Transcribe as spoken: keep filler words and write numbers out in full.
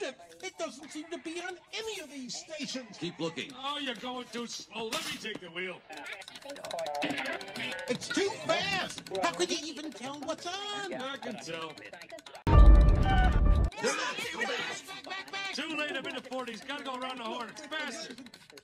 it. It doesn't seem to be on any of these stations. Keep looking. Oh, you're going too slow. Let me take the wheel. It's too fast. How could you even tell what's on? I can tell. They're not too fast. Too late. I'm in the forties. Gotta go around the horn. It's faster.